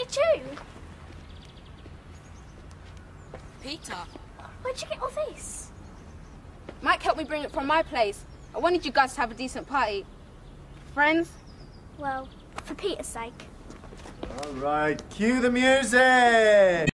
too. Peter. Where'd you get all this? Mike helped me bring it from my place. I wanted you guys to have a decent party. Friends? Well, for Peter's sake. All right, cue the music!